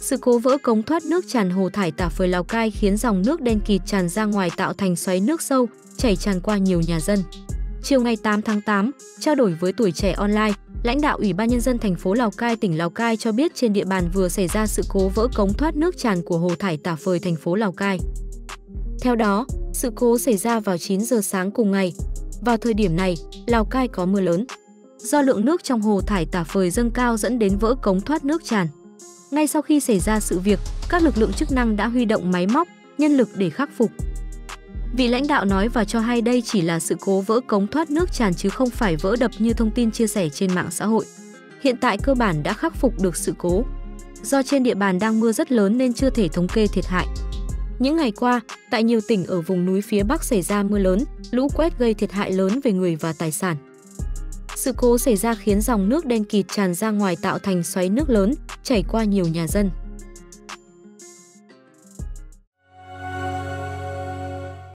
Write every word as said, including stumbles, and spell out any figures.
Sự cố vỡ cống thoát nước tràn hồ thải Tả Phời Lào Cai khiến dòng nước đen kịt tràn ra ngoài tạo thành xoáy nước sâu, chảy tràn qua nhiều nhà dân. Chiều ngày tám tháng tám, trao đổi với Tuổi Trẻ Online, lãnh đạo Ủy ban Nhân dân thành phố Lào Cai, tỉnh Lào Cai cho biết trên địa bàn vừa xảy ra sự cố vỡ cống thoát nước tràn của hồ thải Tả Phời, thành phố Lào Cai. Theo đó, sự cố xảy ra vào chín giờ sáng cùng ngày. Vào thời điểm này, Lào Cai có mưa lớn. Do lượng nước trong hồ thải Tả Phời dâng cao dẫn đến vỡ cống thoát nước tràn. Ngay sau khi xảy ra sự việc, các lực lượng chức năng đã huy động máy móc, nhân lực để khắc phục. Vị lãnh đạo nói và cho hay đây chỉ là sự cố vỡ cống thoát nước tràn chứ không phải vỡ đập như thông tin chia sẻ trên mạng xã hội. Hiện tại cơ bản đã khắc phục được sự cố. Do trên địa bàn đang mưa rất lớn nên chưa thể thống kê thiệt hại. Những ngày qua, tại nhiều tỉnh ở vùng núi phía Bắc xảy ra mưa lớn, lũ quét gây thiệt hại lớn về người và tài sản. Sự cố xảy ra khiến dòng nước đen kịt tràn ra ngoài tạo thành xoáy nước lớn, chảy qua nhiều nhà dân.